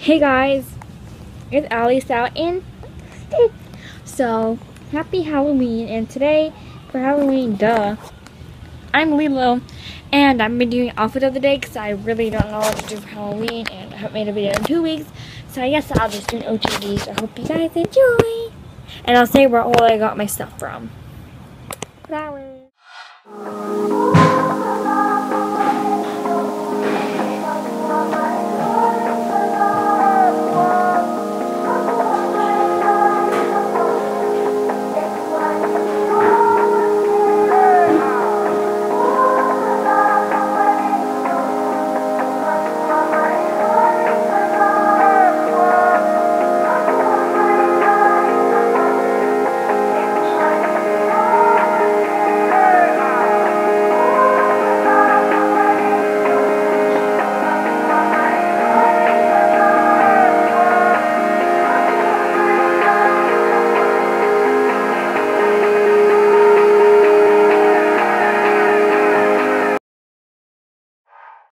Hey guys, it's Ali, Sal, and Stich. So, happy Halloween, and today, for Halloween, I'm Lilo, and I've been doing outfit of the day because I really don't know what to do for Halloween, and I haven't made a video in 2 weeks, so I guess I'll just do an OTD, so I hope you guys enjoy, and I'll say where all I got my stuff from. Flowers.